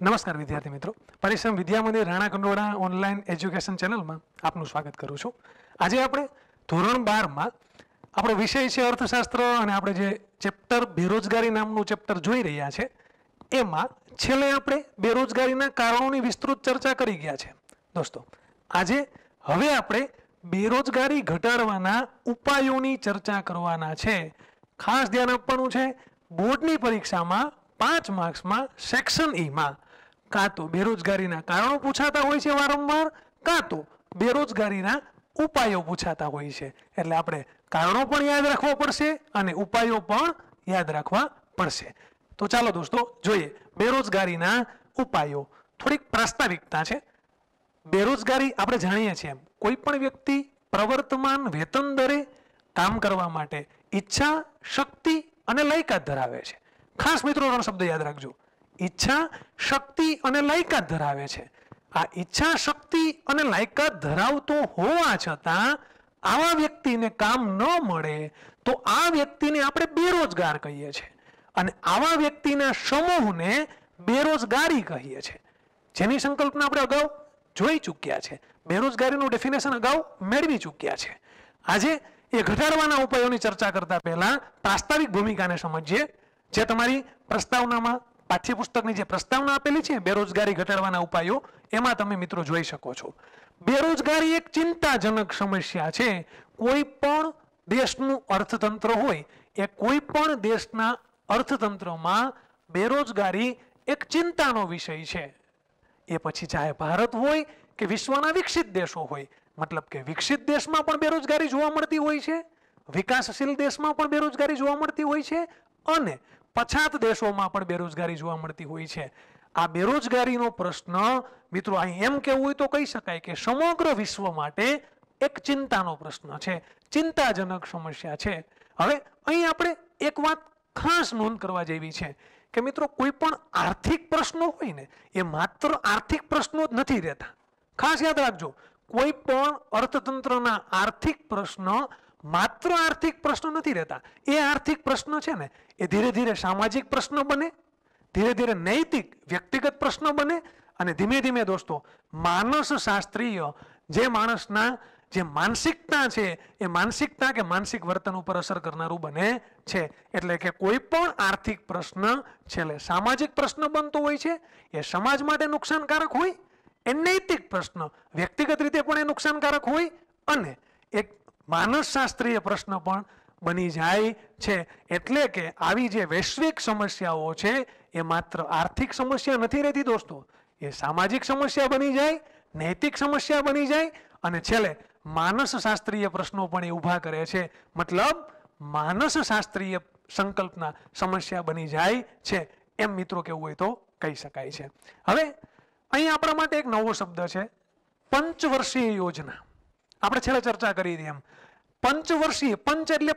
નમસ્કાર વિદ્યાર્થી મિત્રો, પરિશ્રમ વિદ્યા મંદિર રાણા કંડોળા ઓનલાઈન એજ્યુકેશન ચેનલમાં આપનું સ્વાગત કરું છું. આજે આપણે ધોરણ 12માં આપણો વિષય છે અર્થશાસ્ત્ર અને આપણે જે ચેપ્ટર બેરોજગારી નામનું ચેપ્ટર જોઈ રહ્યા છે એમાં છેલ્લે આપણે બેરોજગારીના કારણોની વિસ્તૃત ચર્ચા કરી ગયા છે. દોસ્તો, આજે હવે આપણે બેરોજગારી ઘટાડવાના ઉપાયોની ચર્ચા કરવાના છે. ખાસ ધ્યાન આપવાનું છે, બોર્ડની પરીક્ષામાં 5 માર્ક્સમાં સેક્શન ઈમાં કાં તો બેરોજગારીના કારણો પૂછાતા હોય છે વારંવાર, કાં તો બેરોજગારીના ઉપાયો પૂછાતા હોય છે. એટલે આપણે કારણો પણ યાદ રાખવા પડશે અને ઉપાયો પણ યાદ રાખવા પડશે. તો ચાલો દોસ્તો જોઈએ બેરોજગારીના ઉપાયો. થોડીક પ્રાસ્તાવિકતા છે. બેરોજગારી આપણે જાણીએ છીએ, કોઈ પણ વ્યક્તિ પ્રવર્તમાન વેતન દરે કામ કરવા માટે ઈચ્છા, શક્તિ અને લાયકાત ધરાવે છે. ખાસ મિત્રો 3 શબ્દ યાદ રાખજો: ઈચ્છા, શક્તિ અને લાયકાત ધરાવે છે. આ ઈચ્છા, શક્તિ અને લાયકાત ધરાવતો હોવા છતાં આવા વ્યક્તિને કામ ન મળે તો આ વ્યક્તિને આપણે બેરોજગાર કહીએ છીએ અને આવા વ્યક્તિના સમૂહને બેરોજગારી કહીએ છીએ, જેની સંકલ્પના આપણે અગાઉ જોઈ ચૂક્યા છે. બેરોજગારીનું ડેફિનેશન અગાઉ મેળવી ચૂક્યા છે. આજે એ ઘટાડવાના ઉપાયોની ચર્ચા કરતા પહેલા પ્રાસ્તાવિક ભૂમિકાને સમજીએ, જે તમારી પ્રસ્તાવનામાં પાઠ્યપુસ્તકની જે પ્રસ્તાવના આપેલી છે બેરોજગારી ઘટાડવાના ઉપાયો, એમાં તમે મિત્રો જોઈ શકો છો. બેરોજગારી એક ચિંતાજનક સમસ્યા છે. કોઈ પણ દેશનું અર્થતંત્ર હોય, એ કોઈ પણ દેશના અર્થતંત્રમાં બેરોજગારી એક ચિંતાનો વિષય છે. એ પછી ચાહે ભારત હોય કે વિશ્વના વિકસિત દેશો હોય, મતલબ કે વિકસિત દેશમાં પણ બેરોજગારી જોવા મળતી હોય છે, વિકાસશીલ દેશમાં પણ બેરોજગારી જોવા મળતી હોય છે અને પછાત દેશોમાં પણ બેરોજગારી જોવા મળતી હોય છે. આ બેરોજગારીનો પ્રશ્ન મિત્રો અહીં એમ કહેવું હોય તો કહી શકાય કે સમગ્ર વિશ્વ માટે એક ચિંતાનો પ્રશ્ન છે, ચિંતાજનક સમસ્યા છે. હવે અહીં આપણે એક વાત ખાસ નોંધ કરવા જેવી છે કે મિત્રો કોઈ પણ આર્થિક પ્રશ્નો હોય ને, એ માત્ર આર્થિક પ્રશ્નો જ નથી રહેતા. ખાસ યાદ રાખજો, કોઈ પણ અર્થતંત્રના આર્થિક પ્રશ્ન માત્ર આર્થિક પ્રશ્ન નથી રહેતા. એ આર્થિક પ્રશ્ન છે ને, એ ધીરે ધીરે સામાજિક પ્રશ્ન બને, ધીરે ધીરે નૈતિક વ્યક્તિગત પ્રશ્ન બને અને ધીમે ધીમે દોસ્તો માનસ શાસ્ત્રીય જે માણસના જે માનસિકતા છે એ માનસિકતા કે માનસિક વર્તન ઉપર અસર કરનારું બને છે. એટલે કે કોઈ પણ આર્થિક પ્રશ્ન છેલ્લે સામાજિક પ્રશ્ન બનતો હોય છે. એ સમાજ માટે નુકસાનકારક હોય, એ નૈતિક પ્રશ્ન વ્યક્તિગત રીતે પણ એ નુકસાનકારક હોય અને એક માનસશાસ્ત્રીય પ્રશ્ન પણ બની જાય છે. એટલે કે આવી જે વૈશ્વિક સમસ્યાઓ છે એ માત્ર આર્થિક સમસ્યા નથી રહેતી દોસ્તો, એ સામાજિક સમસ્યા બની જાય, નૈતિક સમસ્યા બની જાય અને છેલ્લે માનસશાસ્ત્રીય પ્રશ્નો પણ એ ઊભા કરે છે. મતલબ માનસશાસ્ત્રીય સંકલ્પના સમસ્યા બની જાય છે, એમ મિત્રો કેવું હોય તો કહી શકાય છે. હવે અહીં આપણા માટે એક નવો શબ્દ છે, પંચવર્ષીય યોજના. આપણે છેલ્લે ચર્ચા કરી હતી એમ, પંચવર્ષીય, પંચ એટલે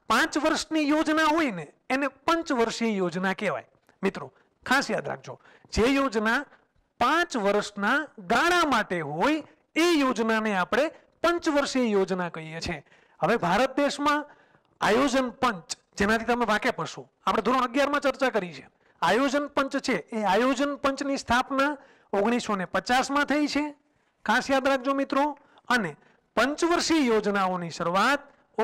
5 વર્ષની યોજના હોય ને એને પંચવર્ષીય યોજના કહેવાય. મિત્રો ખાસ યાદ રાખજો, જે યોજના 5 વર્ષના ગાળા માટે હોય એ યોજનાને આપણે પંચવર્ષીય યોજના કહીએ છીએ. હવે ભારત દેશમાં આયોજન પંચ, જેનાથી તમે વાકેફ હશો, આપણે ધોરણ 11માં ચર્ચા કરી છે. આયોજન પંચ છે, એ આયોજન પંચની સ્થાપના 1950માં થઈ છે. ખાસ યાદ રાખજો મિત્રો. અને પંચવર્ષીય યોજનાઓની શરૂઆત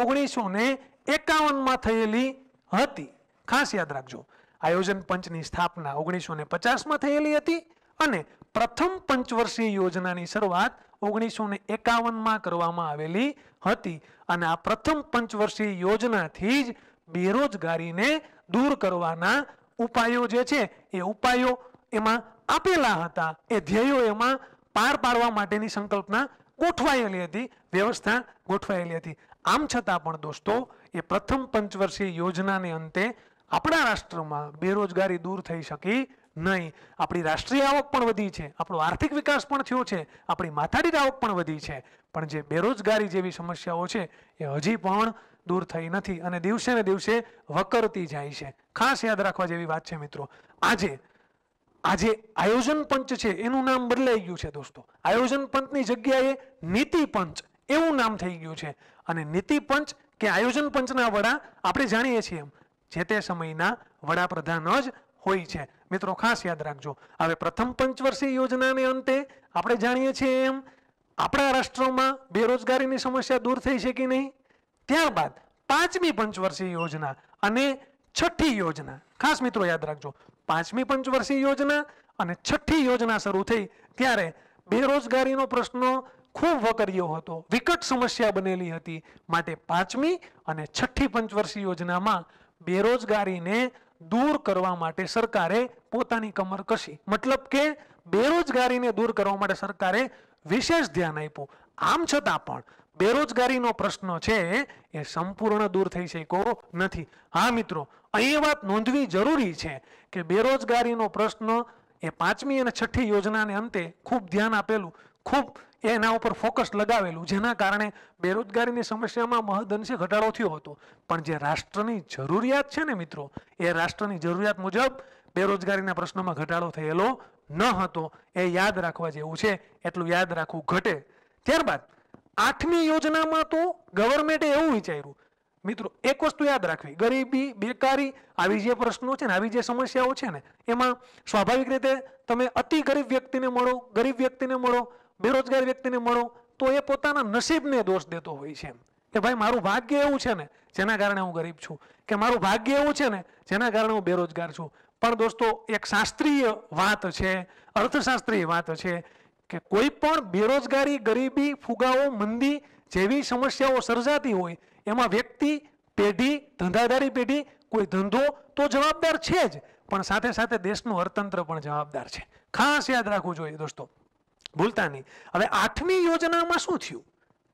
1951માં થયેલી હતી. ખાસ યાદ રાખજો, આયોજન પંચની સ્થાપના 1950માં થયેલી હતી અને પ્રથમ પંચવર્ષીય યોજનાની શરૂઆત 1951માં કરવામાં આવેલી હતી. અને આ પ્રથમ પંચવર્ષીય યોજનાથી જ બેરોજગારીને દૂર કરવાના ઉપાયો જે છે એ ઉપાયો એમાં આપેલા હતા, એ ધ્યેયો એમાં પાર પાડવા માટેની સંકલ્પના ગોઠવાયેલી હતી, વ્યવસ્થા ગોઠવાયેલી હતી. આમ છતાં પણ દોસ્તો એ પ્રથમ પંચવર્ષીય યોજનાને અંતે આપણા રાષ્ટ્રમાં બેરોજગારી દૂર થઈ શકી નહીં. આપણી રાષ્ટ્રીય આવક પણ વધી છે, આપણો આર્થિક વિકાસ પણ થયો છે, આપણી માથાદીઠ આવક પણ વધી છે, પણ જે બેરોજગારી જેવી સમસ્યાઓ છે એ હજી પણ દૂર થઈ નથી અને દિવસે ને દિવસે વકરતી જાય છે. ખાસ યાદ રાખવા જેવી વાત છે મિત્રો. આજે આયોજન પંચ છે એનું નામ બદલાઈ ગયું છે દોસ્તો. આયોજન પંચની જગ્યાએ નીતિ પંચ એવું નામ થઈ ગયું છે. અને નીતિ પંચ કે આયોજન પંચના વડા આપણે જાણીએ છીએ એમ જે તે સમયના વડાપ્રધાન જ હોય છે. મિત્રો ખાસ યાદ રાખજો. હવે પ્રથમ પંચવર્ષીય યોજનાને અંતે આપણે જાણીએ છીએ એમ આપણા રાષ્ટ્રમાં બેરોજગારીની સમસ્યા દૂર થઈ છે કે નહીં. ત્યારબાદ પાંચમી પંચવર્ષીય યોજના અને છઠ્ઠી યોજના, ખાસ મિત્રો યાદ રાખજો, પાંચમી પંચવર્ષીય યોજના અને છઠ્ઠી યોજના શરૂ થઈ ત્યારે બેરોજગારીનો પ્રશ્ન ખૂબ વકર્યો હતો, વિકટ સમસ્યા બનેલી હતી. માટે પાંચમી અને છઠ્ઠી પંચવર્ષીય યોજનામાં બેરોજગારીને દૂર કરવા માટે સરકારે પોતાની કમર કસી. મતલબ કે બેરોજગારીને દૂર કરવા માટે સરકારે વિશેષ ધ્યાન આપ્યું. આમ છતાં પણ બેરોજગારીનો પ્રશ્ન છે એ સંપૂર્ણ દૂર થઈ શક્યો નથી. હા મિત્રો, અહીં વાત નોંધવી જરૂરી છે કે બેરોજગારીનો પ્રશ્ન એ પાંચમી અને છઠ્ઠી યોજનાને અંતે ખૂબ ધ્યાન આપેલું, ખૂબ એના ઉપર ફોકસ લગાવેલું, જેના કારણે બેરોજગારીની સમસ્યામાં મહદઅંશે ઘટાડો થયો હતો. પણ જે રાષ્ટ્રની જરૂરિયાત છે ને મિત્રો, એ રાષ્ટ્રની જરૂરિયાત મુજબ બેરોજગારીના પ્રશ્નોમાં ઘટાડો થયેલો ન હતો. એ યાદ રાખવા જેવું છે, એટલું યાદ રાખવું ઘટે. ત્યારબાદ આઠમી યોજનામાં તો ગવર્મેન્ટે એવું વિચાર્યું મિત્રો, એક વસ્તુ યાદ રાખવી, ગરીબી, બેકારી, આવી જે પ્રશ્નો છે ને, આવી જે સમસ્યાઓ છે ને, એમાં સ્વાભાવિક રીતે તમે અતિ ગરીબ વ્યક્તિને મળો, ગરીબ વ્યક્તિને મળો, બેરોજગાર વ્યક્તિને મળો તો એ પોતાના નસીબને દોષ દેતો હોય છે કે ભાઈ મારું ભાગ્ય એવું છે ને જેના કારણે હું ગરીબ છું, કે મારું ભાગ્ય એવું છે ને જેના કારણે હું બેરોજગાર છું. પણ દોસ્તો, એક શાસ્ત્રીય વાત છે, અર્થશાસ્ત્રીય વાત છે કે કોઈ પણ બેરોજગારી, ગરીબી, ફુગાવો, મંદી જેવી સમસ્યાઓ સર્જાતી હોય એમાં વ્યક્તિ, પેઢી, ધંધાદારી પેઢી, કોઈ ધંધો તો જવાબદાર છે જ, પણ સાથે સાથે દેશનું અર્થતંત્ર પણ જવાબદાર છે. ખાસ યાદ રાખવું જોઈએ દોસ્તો, ભૂલતા નહીં. હવે આઠમી યોજનામાં શું થયું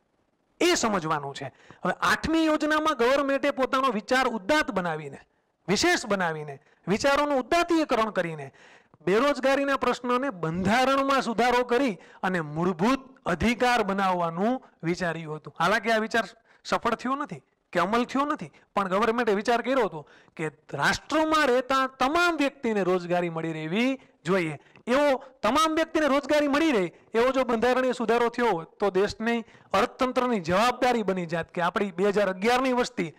એ સમજવાનું છે. હવે આઠમી યોજનામાં ગવર્મેન્ટે પોતાનો વિચાર ઉદ્દાત બનાવીને, વિશેષ બનાવીને, વિચારોનું ઉદ્દાતીકરણ કરીને બેરોજગારીના પ્રશ્નોને બંધારણમાં સુધારો કરી અને મૂળભૂત અધિકાર બનાવવાનું વિચાર્યું હતું. હાલાકી આ વિચાર સફળ થયો નથી કે અમલ થયો નથી, પણ ગવર્મેન્ટે વિચાર કર્યો હતો કે રાષ્ટ્રમાં રહેતા તમામ વ્યક્તિને રોજગારી મળી રહેવી જોઈએ. એવો તમામ વ્યક્તિને રોજગારી મળી રહે એવો જો બંધારણીય સુધારો થયો હોત તો દેશની અર્થતંત્રની જવાબદારી બની જાત કે આપણી 2011ની વસ્તી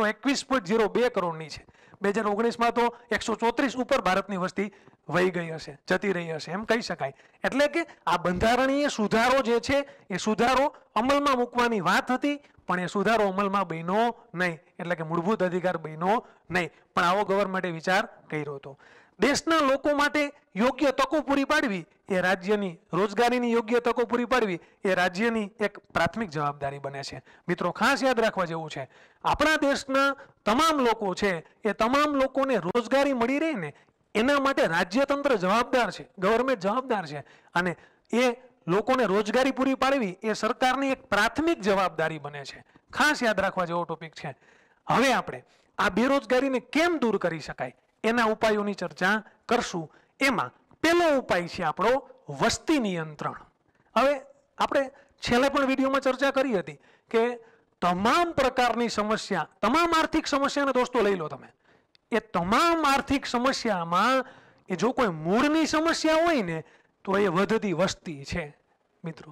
121.02 કરોડની છે, 2019માં તો 134 ઉપર ભારતની વસ્તી વહી ગઈ હશે, જતી રહી હશે, એમ કહી શકાય. એટલે કે આ બંધારણીય સુધારો જે છે એ સુધારો અમલમાં મૂકવાની વાત હતી, પણ એ સુધારો અમલમાં બન્યો નહીં, એટલે કે મૂળભૂત અધિકાર બન્યો નહીં. પણ આવો ગવર્મેન્ટે વિચાર કર્યો હતો. દેશના લોકો માટે યોગ્ય તકો પૂરી પાડવી એ રાજ્યની, રોજગારીની યોગ્ય તકો પૂરી પાડવી એ રાજ્યની એક પ્રાથમિક જવાબદારી બને છે. મિત્રો ખાસ યાદ રાખવા જેવું છે, આપણા દેશના તમામ લોકો છે એ તમામ લોકોને રોજગારી મળી રહે ને એના માટે રાજ્યતંત્ર જવાબદાર છે, ગવર્મેન્ટ જવાબદાર છે, અને એ લોકોને રોજગારી પૂરી પાડવી એ સરકારની એક પ્રાથમિક જવાબદારી બને છે. ખાસ યાદ રાખવા જેવો ટોપિક છે. હવે આપણે આ બેરોજગારીને કેમ દૂર કરી શકાય એના ઉપાયોની ચર્ચા કરશું. એમાં પહેલો ઉપાય છે આપણો વસ્તી નિયંત્રણ. હવે આપણે છેલ્લે પણ વિડીયોમાં ચર્ચા કરી હતી કે તમામ પ્રકારની સમસ્યા, તમામ આર્થિક સમસ્યાને દોસ્તો લઈ લો તમે, એ તમામ આર્થિક સમસ્યામાં એ જો કોઈ મૂળની સમસ્યા હોય ને તો એ વધતી વસ્તી છે. મિત્રો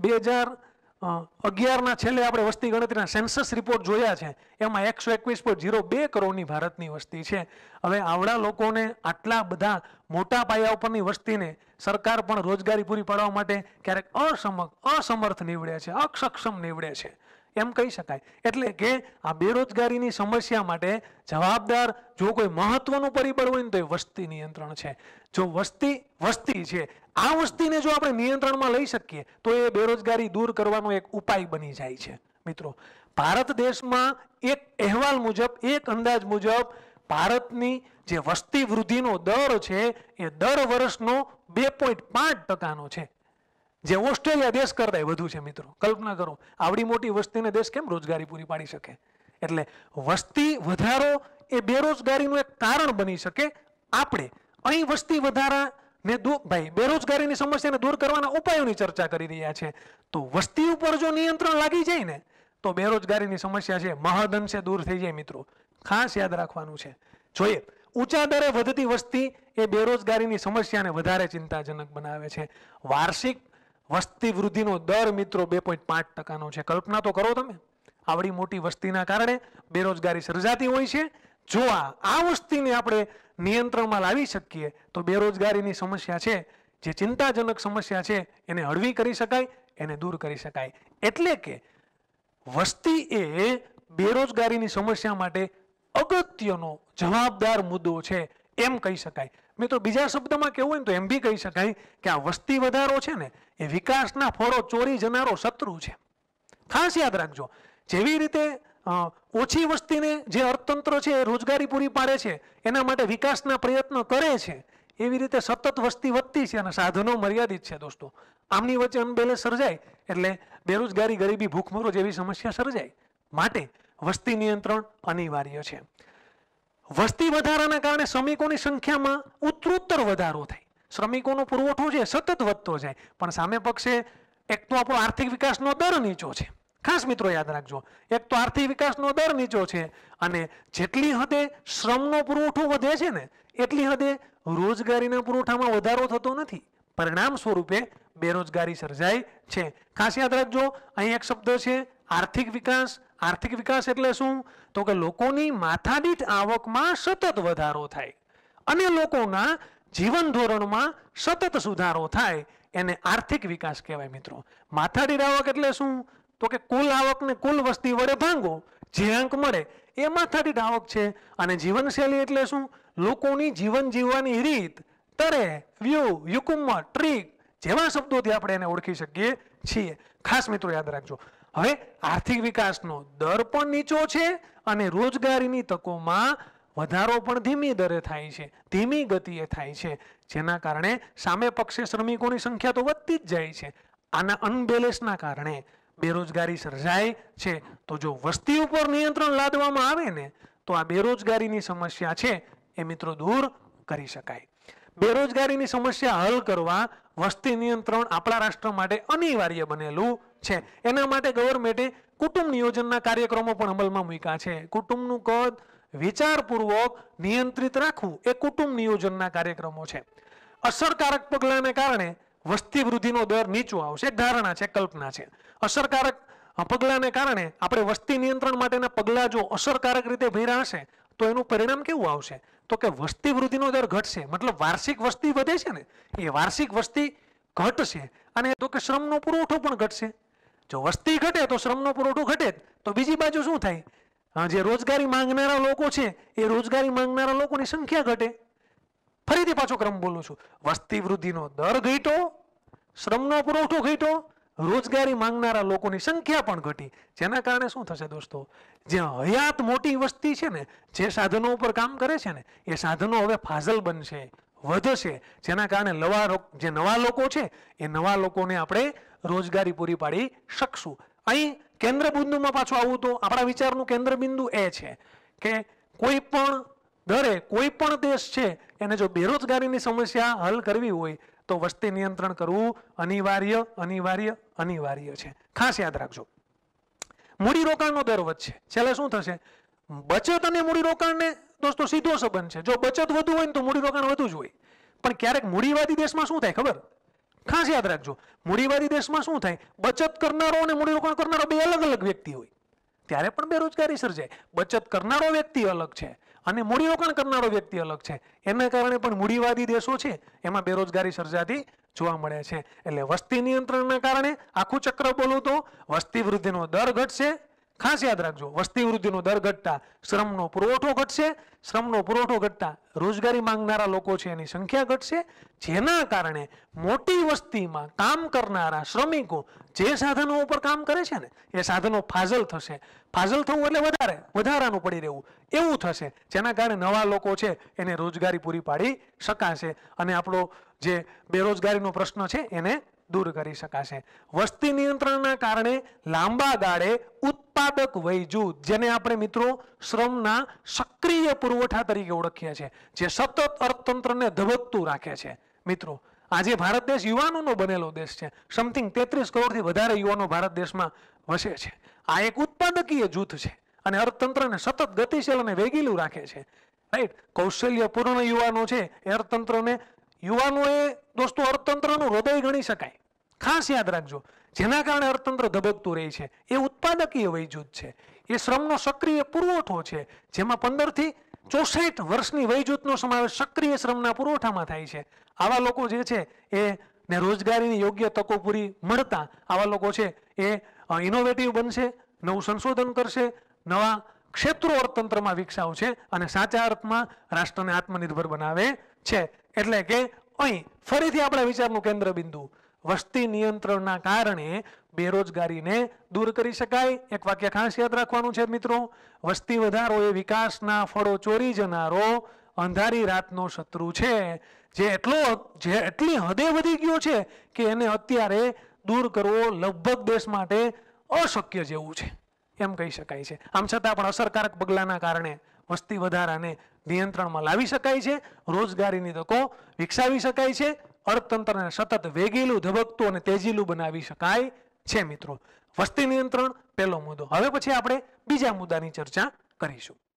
2011ના છેલ્લે આપણે વસ્તી ગણતરીના સેન્સસ રિપોર્ટ જોયા છે, એમાં 121.02 કરોડની ભારતની વસ્તી છે. હવે આવડા લોકોને, આટલા બધા મોટા પાયા ઉપરની વસ્તીને સરકાર પણ રોજગારી પૂરી પાડવા માટે ક્યારેક અસમર્થ નીવડે છે, અક્ષમ નીવડે છે એમ કહી શકાય. એટલે કે આ બેરોજગારીની સમસ્યા માટે જવાબદાર જો કોઈ મહત્વનું પરિબળ હોય ને તો એ વસ્તી નિયંત્રણ છે. જો વસ્તી છે, આ વસ્તીને જો આપણે નિયંત્રણમાં લઈ શકીએ તો એ બેરોજગારી દૂર કરવાનો એક ઉપાય બની જાય છે. મિત્રો, ભારત દેશમાં એક અહેવાલ મુજબ, એક અંદાજ મુજબ ભારતની જે વસ્તી વૃદ્ધિનો દર છે એ દર વર્ષનો 2.5% છે, જે ઓસ્ટ્રેલિયા દેશ કરતા વધુ છે. મિત્રો કલ્પના કરો, આવડી મોટી વસ્તીને દેશ કેમ રોજગારી પૂરી પાડી શકે? એટલે વસ્તી વધારો એ બેરોજગારીનું એક કારણ બની શકે. આપણે અહીં વસ્તી વધારાને ભાઈ બેરોજગારીની સમસ્યાને દૂર કરવાના ઉપાયોની ચર્ચા કરી રહ્યા છે. તો વસ્તી ઉપર જો નિયંત્રણ લાગી જાય ને તો બેરોજગારીની સમસ્યા છે મહદઅંશે દૂર થઈ જાય. મિત્રો ખાસ યાદ રાખવાનું છે. જોઈએ, ઊંચા દરે વધતી વસ્તી એ બેરોજગારીની સમસ્યાને વધારે ચિંતાજનક બનાવે છે. વાર્ષિક વસ્તી વૃદ્ધિનો દર મિત્રો 2.5%નો છે. કલ્પના તો કરો તમે, આવડી મોટી વસ્તીના કારણે બેરોજગારી સર્જાતી હોય છે. જો આ વસ્તીને આપણે નિયંત્રણમાં લાવી શકીએ તો બેરોજગારીની સમસ્યા છે, જે ચિંતાજનક સમસ્યા છે, એને હળવી કરી શકાય, એને દૂર કરી શકાય. એટલે કે વસ્તી એ બેરોજગારીની સમસ્યા માટે અગત્યનો જવાબદાર મુદ્દો છે એમ કહી શકાય. મિત્રો બીજા શબ્દમાં કેવું હોય ને તો એમ બી કહી શકાય કે આ વસ્તી વધારો છે ને એ વિકાસના ફળો ચોરી જનારો શત્રુ છે. ખાસ યાદ રાખજો, જેવી રીતે ઓછી વસ્તીને જે અર્થતંત્ર છે એ રોજગારી પૂરી પાડે છે, એના માટે વિકાસના પ્રયત્ન કરે છે, એવી રીતે સતત વસ્તી વધતી છે અને સાધનો મર્યાદિત છે. દોસ્તો, આમની વચ્ચે અનબેલેન્સ સર્જાય એટલે બેરોજગારી, ગરીબી, ભૂખમરો જેવી સમસ્યા સર્જાય. માટે વસ્તી નિયંત્રણ અનિવાર્ય છે. વસ્તી વધારાના કારણે શ્રમિકોની સંખ્યામાં ઉત્તરોત્તર વધારો થાય. શ્રમિકોનો પુરવઠો છે સતત વધતો જાય, પણ સામે પક્ષે એક તો આપણો આર્થિક વિકાસનો દર નીચો છે. ખાસ મિત્રો યાદ રાખજો, એક તો આર્થિક વિકાસનો દર નીચો છે અને જેટલી હદે શ્રમનો પુરવઠો વધે છે ને એટલી હદે રોજગારીના પુરવઠામાં વધારો થતો નથી. પરિણામ સ્વરૂપે બેરોજગારી સર્જાય છે. ખાસ યાદ રાખજો, અહીં એક શબ્દ છે આર્થિક વિકાસ. આર્થિક વિકાસ એટલે શું? તો કે લોકોની માથાદીઠ આવકમાં સતત વધારો થાય અને લોકોના જીવન ધોરણમાં સતત સુધારો થાય, એને આર્થિક વિકાસ કહેવાય. મિત્રો, માથાદીઠ આવક એટલે શું? તો કે કુલ આવકને કુલ વસ્તી વડે ભાંગો, જે અંક મળે એ માથાદીઠ આવક છે. અને જીવનશૈલી એટલે શું? લોકોની જીવન જીવવાની રીત, તરે, વ્યૂ, યુકુમ, ટ્રીક જેવા શબ્દોથી આપણે એને ઓળખી શકીએ છીએ. ખાસ મિત્રો યાદ રાખજો, હવે આર્થિક વિકાસનો દર પણ નીચો છે અને રોજગારીની તકોમાં વધારો પણ ધીમી દરે થાય છે, ધીમી ગતિએ થાય છે, જેના કારણે સામે પક્ષે શ્રમિકોની સંખ્યા તો વધતી જ જાય છે. આના અનબેલેન્સના કારણે બેરોજગારી સર્જાય છે. તો જો વસ્તી ઉપર નિયંત્રણ લાદવામાં આવે ને તો આ બેરોજગારીની સમસ્યા છે એ મિત્રો દૂર કરી શકાય. બેરોજગારીની સમસ્યા હલ કરવા વસ્તી નિયંત્રણ આપણા રાષ્ટ્ર માટે અનિવાર્ય બનેલું છે. એના માટે ગવર્મેન્ટે કુટુંબ નિયોજનના કાર્યક્રમો પણ અમલમાં મૂક્યા છે. કુટુંબનું કદ વિચારપૂર્વક નિયંત્રિત રાખવું એ કુટુંબ નિયોજનના કાર્યક્રમો છે. અસરકારક પગલાંને કારણે વસ્તી વૃદ્ધિનો દર નીચો આવશે. એક ધારણા છે, કલ્પના છે. અસરકારક પગલાંને કારણે આપણે વસ્તી નિયંત્રણ માટેના પગલાં જો અસરકારક રીતે ભર્યા હશે તો એનું પરિણામ કેવું આવશે? તો કે વસ્તી વૃદ્ધિનો દર ઘટશે. મતલબ વાર્ષિક વસ્તી વધે છે ને એ વાર્ષિક વસ્તી ઘટશે. અને તો કે શ્રમનો પુરવઠો પણ ઘટશે. જો વસ્તી ઘટે તો શ્રમનો પુરવઠો ઘટે તો બીજી બાજુ શું થાય? જે રોજગારી માંગનારા લોકો છે એ રોજગારી માંગનારા લોકોની સંખ્યા ઘટે. ફરીથી પાછો ક્રમ બોલું છું, વસ્તી વૃદ્ધિનો દર ઘટ્યો, શ્રમનો પુરવઠો ઘટ્યો, રોજગારી માંગનારા લોકોની સંખ્યા પણ ઘટી. જેના કારણે શું થશે દોસ્તો? જે હયાત મોટી વસ્તી છે ને, જે સાધનો ઉપર કામ કરે છે ને, એ સાધનો હવે ફાજલ બનશે, વધશે. જેના કારણે જે નવા લોકો છે એ નવા લોકોને આપણે રોજગારી પૂરી પાડી શકશું. અહીં કેન્દ્ર બિંદુમાં પાછું આવું તો આપણા વિચારનું કેન્દ્ર બિંદુ એ છે કે કોઈ પણ દરે કોઈ પણ દેશ છે એને જો બેરોજગારીની સમસ્યા હલ કરવી હોય તો વસ્તી નિયંત્રણ કરવું અનિવાર્ય અનિવાર્ય અનિવાર્ય છે. ખાસ યાદ રાખજો, મૂડીરોકાણનો દર વધશે. છેલ્લે શું થશે? બચત અને મૂડીરોકાણને દોસ્તો સીધો સંબંધ છે. જો બચત વધુ હોય ને તો મૂડીરોકાણ વધુ જ હોય. પણ ક્યારેક મૂડીવાદી દેશમાં શું થાય ખબર? ખાસ યાદ રાખજો, મૂડીવાદી દેશમાં શું થાય? બચત કરનારો અને મૂડીરોકાણ કરનારો બે અલગ અલગ વ્યક્તિ હોય, ત્યારે પણ બેરોજગારી સર્જાય. બચત કરનારો વ્યક્તિ અલગ છે અને મૂડીરોકાણ કરનારો વ્યક્તિ અલગ છે. એના કારણે પણ મૂડીવાદી દેશો છે એમાં બેરોજગારી સર્જાતી જોવા મળે છે. એટલે વસ્તી નિયંત્રણના કારણે આખું ચક્ર બોલું તો વસ્તી વૃદ્ધિનો દર ઘટશે. ખાસ યાદ રાખજો, વસ્તી વૃદ્ધિનો દર ઘટતા શ્રમનો પુરવઠો ઘટશે. શ્રમનો પુરવઠો ઘટતા રોજગારી માંગનારા લોકો છે એની સંખ્યા ઘટશે. જેના કારણે મોટી વસ્તીમાં કામ કરનારા શ્રમિકો જે સાધનો ઉપર કામ કરે છે ને એ સાધનો ફાજલ થશે. ફાજલ થવું એટલે વધારાનું પડી રહેવું એવું થશે. જેના કારણે નવા લોકો છે એને રોજગારી પૂરી પાડી શકાશે અને આપણો જે બેરોજગારીનો પ્રશ્ન છે એને દૂર કરી શકાશે. વસ્તી નિયંત્રણના કારણે લાંબા ગાળે ઉત્પાદક વય જૂથ, જેને આપણે મિત્રો શ્રમના સક્રિય પુરવઠા તરીકે ઓળખીએ છીએ, જે સતત અર્થતંત્રને ધબકતું રાખે છે. મિત્રો, આજે ભારત દેશ યુવાનોનો બનેલો દેશ છે. સમથિંગ 33 કરોડથી વધારે યુવાનો ભારત દેશમાં વસે છે. આ એક ઉત્પાદકીય જૂથ છે અને અર્થતંત્રને સતત ગતિશીલ અને વેગીલું રાખે છે. રાઈટ, કૌશલ્યપૂર્ણ યુવાનો છે એ અર્થતંત્રને, યુવાનો એ દોસ્તો અર્થતંત્રનું હૃદય ગણી શકાય. ખાસ યાદ રાખજો, જેના કારણે અર્થતંત્ર ધબકતું રહે છે એ ઉત્પાદકીય વય જૂથ છે. એ શ્રમનો સક્રિય પુરવઠો છે, જેમાં 15 થી 64 વર્ષની વય જૂથનો સમાવેશ સક્રિય શ્રમના પુરવઠામાં થાય છે. આવા લોકો જે છે એ ને રોજગારીની યોગ્ય તકો પૂરી મળતા આવા લોકો છે એ ઇનોવેટિવ બનશે, નવું સંશોધન કરશે, નવા ક્ષેત્રો અર્થતંત્રમાં વિકસાવશે અને સાચા અર્થમાં રાષ્ટ્રને આત્મનિર્ભર બનાવે છે. એટલે કે અહીં ફરીથી આપણા વિચારનું કેન્દ્ર બિંદુ વસ્તી નિયંત્રણના કારણે બેરોજગારીને દૂર કરી શકાય. એક વાક્ય ખાસ યાદ રાખવાનું છે મિત્રો, વસ્તી વધારો એ વિકાસના ફળો ચોરી જનારો અંધારી રાતનો શત્રુ છે, જે એટલી હદે વધી ગયો છે કે એને અત્યારે દૂર કરવો લગભગ દેશ માટે અશક્ય જેવું છે એમ કહી શકાય છે. આમ છતાં પણ અસરકારક પગલાંના કારણે વસ્તી વધારાને નિયંત્રણમાં લાવી શકાય છે, રોજગારીની તકો વિકસાવી શકાય છે, અર્થતંત્રને સતત વેગીલું, ધબકતું અને તેજીલું બનાવી શકાય છે. મિત્રો, વસ્તી નિયંત્રણ પહેલો મુદ્દો. હવે પછી આપણે બીજા મુદ્દાની ચર્ચા કરીશું.